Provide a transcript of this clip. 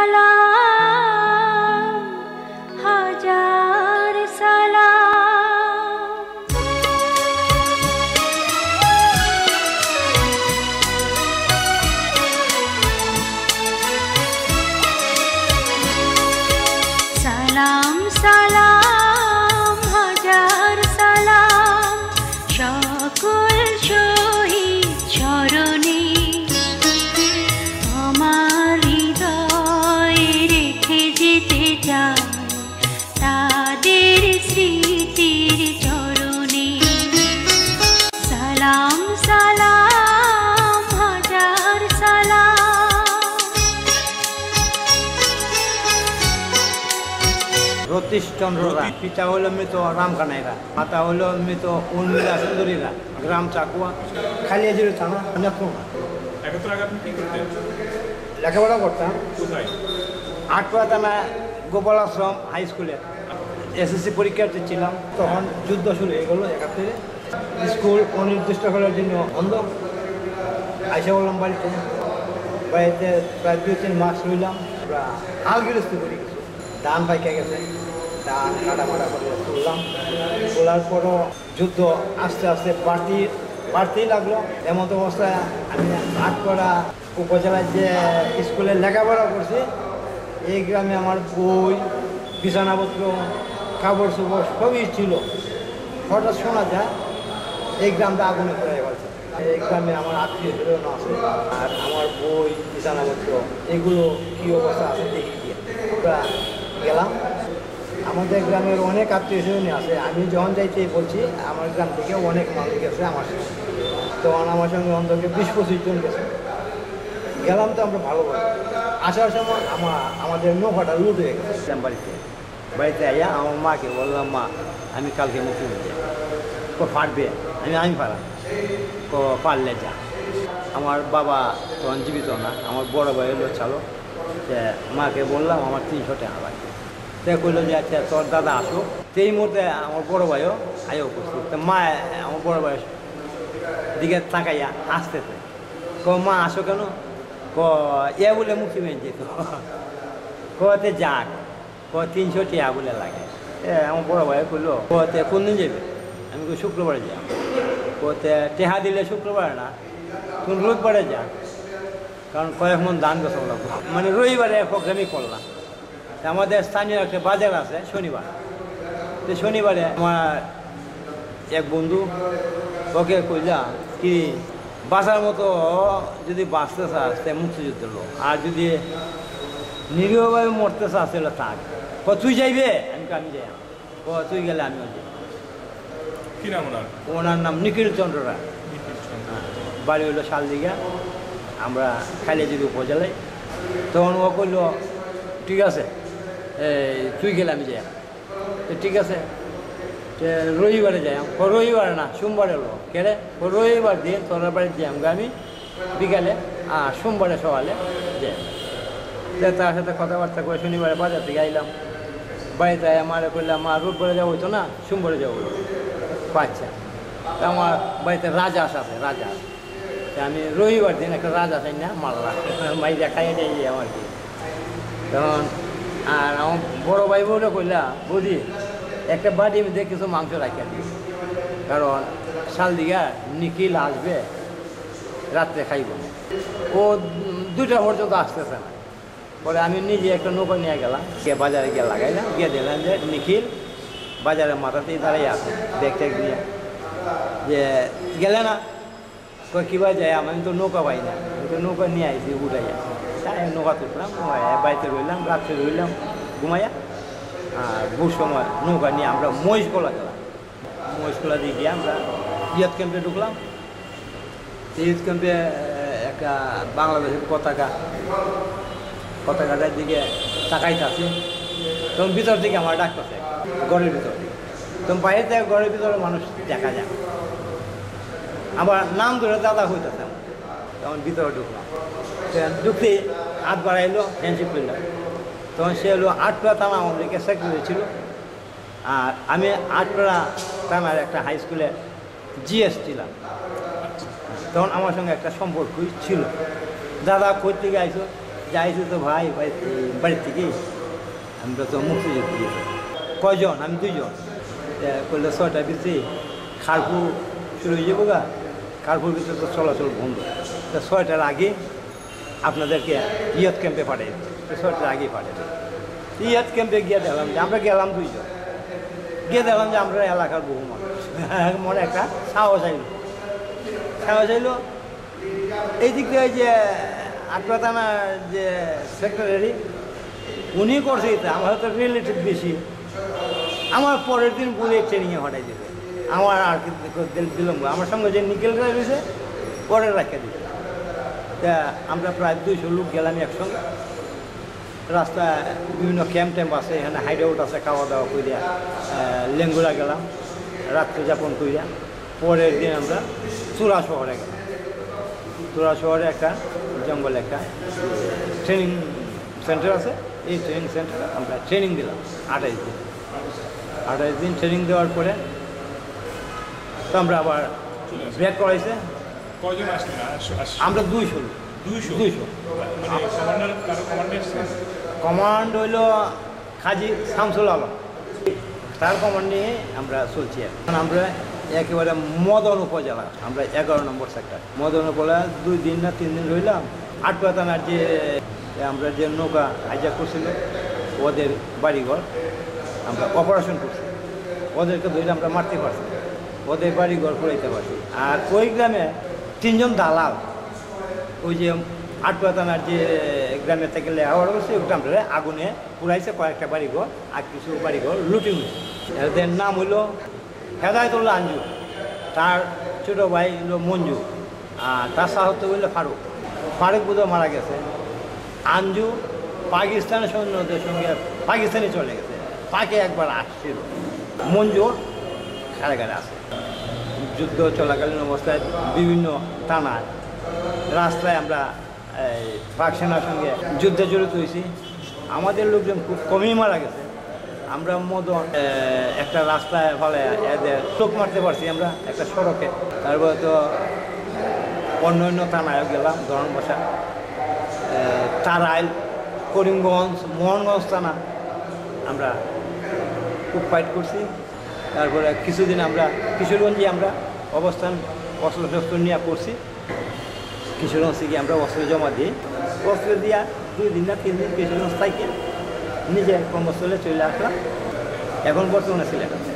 সালাম হাজার সালাম সালাম সালাম হাজার সালাম সকল শহীদ চরণে আমার হৃদয়ে রেখে যেতে চাই তাদের স্মৃতির চরণে সালাম সালাম হাজার সালাম রতীশচন্দ্ররা, পিতা হলো মৃত রামকানাইরা, মাতা হলো মৃত উর্মিলা সুন্দরীরা, গ্রাম চাকুয়া, খালিয়াজুরি থানা, নেত্রকোনা। লেখাপড়া করতাম আটপাড়া থানা গোপাল আশ্রম হাই স্কুলে। এসএসসি পরীক্ষার্থী ছিলাম, তখন যুদ্ধ শুরু হয়ে গেলো। 71 স্কুল অনির্দিষ্টকালের জন্য বন্ধ। আইসা বললাম বাড়িতে প্রায় 2-3 মাস রইলাম। আমরা হাল গৃহস্থী করি, কিছু ধান পাইকে গেছে, ধান কাটামাটা করে তুললাম। তোলার পরও যুদ্ধ আস্তে আস্তে বাড়তেই লাগলো। এমন অবস্থায় আমি আটপাড়া উপজেলায় যে স্কুলে লেখাপড়া করছি, এই গ্রামে আমার বই, বিছানাপত্র, কাপড় চোপড় সবই ছিল। হঠাৎ শোনা যায় এই গ্রামটা আগুনে পড়ে গেছে। এই গ্রামে আমার আত্মীয় স্বজন আছে, আর আমার বই, বিছানাপত্র এগুলো কী অবস্থা আছে দেখি গিয়ে আমরা গেলাম। আমাদের গ্রামের অনেক আত্মীয় স্বজনই আছে। আমি যখন যাইতে বলছি, আমার গ্রাম থেকে অনেক মানুষ গেছে আমার সঙ্গে। তখন আমার সঙ্গে অন্তত 20-25 জন গেছে। গেলাম তো আমরা ভালো আসার সময় আমাদের নৌকাটা লুট হয়ে গেছে। বাড়িতে আইয়া আমার মাকে বললাম, মা আমি কালকে মুক্তিযুদ্ধে পারবে? আমি পারলাম। পারলে যা। আমার বাবা তখন জীবিত না, আমার বড় ভাই হলো চালক। মাকে বললাম আমার 300 টাকা লাগবে। সে কইলো যে আচ্ছা তোর দাদা আসো। সেই মুহূর্তে আমার বড় ভাইও আয়ও করছি। তো মা আমার বড় ভাইয়ের দিকে তাকাইয়া আসতেছে, মা আসো কেন? বলে মুক্তি মেয়ে যেত। কতে যাক, 300 টাকা বলে লাগে। আমার বড় ভাই করলো, কোন দিন যাবে? আমি শুক্রবারে যা। টেহা দিলে শুক্রবারে না, তুমি রোববারে যা, কারণ কয়েক মন ধান গোছানো লাগবে। মানে রবিবারে প্রোগ্রামই করলাম। আমাদের স্থানীয় একটা বাজার আছে শনিবার। তো শনিবারে আমার এক বন্ধু ওকে কইলা কি বাঁচার মতো যদি বাঁচতে চাস তাই মুক্তিযুদ্ধের লোক, আর যদি নিরীহভাবে মরতে চাস তাহলে থাক। তুই যাইবে? আমি যাই। তুই গেলে আমিও যাই। ওনার নাম নিখিল চন্দ্র রায়। বাড়ি হইলো শালদিঘা, আমরা খালিয়াজুরি উপজেলায়। তখন ও করল ঠিক আছে তুই গেলে আমি যাই। তো ঠিক আছে রবিবারে যাই। রবিবারে না, সোমবারে হলো কেড়ে রবিবার দিন তোর বাড়িতে যাই আমি বিকালে, আর সোমবারে সকালে যাই। তার সাথে কথাবার্তা করে শনিবারে বাজার থেকে আইলাম। বাড়িতে আমার করলাম, মা রোববারে যাবো তো না, সোমবারে যাবো। আচ্ছা, তা আমার বাড়িতে রাজহাঁস আছে, রাজহাঁস। আমি রবিবার দিন একটা রাজহাঁস আই না মারলাম, মাইরা খাইয়ে যাই আমার কি। তখন আর আমার বড়ো ভাই বলে কইলা, বুঝি একটা বাড়ি আমি দেখে কিছু মাংস রাখিয়া দিই, কারণ শালদিঘা নিখিল আসবে, রাত্রে খাইব। ও 2টা পর্যন্ত আসতেছে না। পরে আমি নিজে একটা নৌকা নিয়ে গেলাম, গিয়ে বাজারে গিয়ে লাগাইলাম, গিয়ে দিলাম যে নিখিল বাজারের মাথাতেই দাঁড়াই আছে। দেখতে গিয়ে যে গেলে না, কীভাবে যায়? আমি তো নৌকা পাই না, আমি তো নৌকা নিয়ে আইছি উঠাইয়া। তাই নৌকা তুললাম, বাড়িতে রইলাম, রাত্রে রইলাম ঘুমাইয়া। আর বহু সময় নৌকা নিয়ে আমরা মহিষকলা গেলাম। মহিষকলা দিয়ে গিয়ে আমরা ইয়ুথ ক্যাম্পে ঢুকলাম। ইয়ুথ ক্যাম্পে একটা বাংলাদেশের পতাকাটার দিকে তাকাইতে আছে। তখন ভিতর থেকে আমার ডাকতেছে, ঘরের ভিতর থেকে। তখন বাইরে থেকে ঘরের ভিতরে মানুষ দেখা যায়। আবার নাম ধরে দাদা হইতেছে। তখন ভিতরে ঢুকলাম, ঢুকতে হাত বাড়াইলো, হ্যান্ডশেক করলাম। তখন সে হলো আটপাড়া থানা আওয়ামী লীগের সেক্রেটারি ছিল, আর আমি আটপাড়া থানার একটা হাই স্কুলে জিএস ছিলাম। তখন আমার সঙ্গে একটা সম্পর্কই ছিল। দাদা কই থেকে আইসো? যাইছে তো ভাই বাড়ির থেকে আমরা তো মুক্তিযুদ্ধ দিয়েছি কয়জন আমি 2 জন করলে 6টার ভিতরে খারপুর শুরু হয়ে যাবো গা খারপুর ভিতরে তো চলাচল বন্ধ তো 6টার আগে আপনাদেরকে ইয়াদ ক্যাম্পে পাঠিয়ে দেবে 6টার আগেই পাঠিয়ে দেবে ইয়াদ ক্যাম্পে গিয়ে দেখলাম যে আমরা গেলাম 2 জন গিয়ে দেখলাম যে আমরা এলাকার বহু মানুষ মনে একটা সাহস আইলো এই দিক দিয়ে যে আটকা থানার যে সেক্রেটারি উনি করছে এটা আমার তো রিলেটিভ বেশি আমার পরের দিন বলে ট্রেনিংয়ে হটাই দিবে আমার আর বিলম্ব আমার সঙ্গে যে নিকেল রয়েছে পরে রাখা দিবে তা আমরা প্রায় 200 লোক গেলাম একসঙ্গে রাস্তায় বিভিন্ন ক্যাম্প আছে এখানে হাইড আউট আছে খাওয়া দাওয়া করিয়া লেঙ্গুলা গেলাম রাত্রে যাপন করিয়া পরের দিন আমরা চূড়া শহরে গেলাম চূড়া শহরে একটা জঙ্গলে একটা ট্রেনিং সেন্টার আছে এই ট্রেনিং সেন্টারে আমরা ট্রেনিং দিলাম 28 দিন ট্রেনিং দেওয়ার পরে তো আমরা আবার ব্রেক করাইছে কয়জন আসলেন আমরা 200 কমান্ড হইল কাজী শামসুল আলম তার কমান্ড নিয়ে আমরা চলছি এখন আমরা একেবারে মদন উপজেলা আমরা 11 নম্বর সেক্টর মদন উপজেলা 2 দিন না 3 দিন রইলাম আটকা থানার যে আমরা যে নৌকা হাইজ্যাক করছিল ওদের বাড়িঘর আমরা অপারেশন করছি ওদেরকে ধরে আমরা মারতে পারছি ওদের বাড়িঘর পুরাইতে পারছি আর ওই গ্রামে 3 জন দালাল ওই যে আটকা থানার যে গ্রামের থেকে লেখাপড়া করছে ওই গ্রামটা আগুনে পুরাইছে কয়েকটা বাড়িঘর আর কিছু বাড়িঘর লুটিং হয়েছে এদের নাম হইল হেদায়তুল্লাহ আঞ্জু তার ছোটো ভাই হলো মঞ্জু আর তার সাহত্য হইল ফারুক বোধহয় মারা গেছে আঞ্জু পাকিস্তানের সৈন্যদের সঙ্গে পাকিস্তানে চলে গেছে পাকে একবার আসছিল মঞ্জু কারাগারে আছে যুদ্ধ চলাকালীন অবস্থায় বিভিন্ন থানায় রাস্তায় আমরা পাক সেনার সঙ্গে যুদ্ধে জড়িত হয়েছি আমাদের লোকজন খুব কমই মারা গেছে আমরা মদন একটা রাস্তায় ফলে এদের চোখ মারতে পারছি আমরা একটা সড়কে তারপরে তো অন্য থানায় গেলাম ধরনবাসা তারাইল করিমগঞ্জ মোহনগঞ্জ থানা আমরা খুব ফাইট করছি তারপরে কিছুদিন আমরা কিশোরগঞ্জে আমরা অবস্থান অস্ত্র নিয়ে করছি কিশোরগঞ্জ থেকে আমরা অস্ত্র জমা দিই অস্ত্র দিয়া 2 দিন না 3 দিন কিশোরগঞ্জ থেকে নিজে কর্মস্থলে চলে আসলাম এখন বর্তমানে সিলেট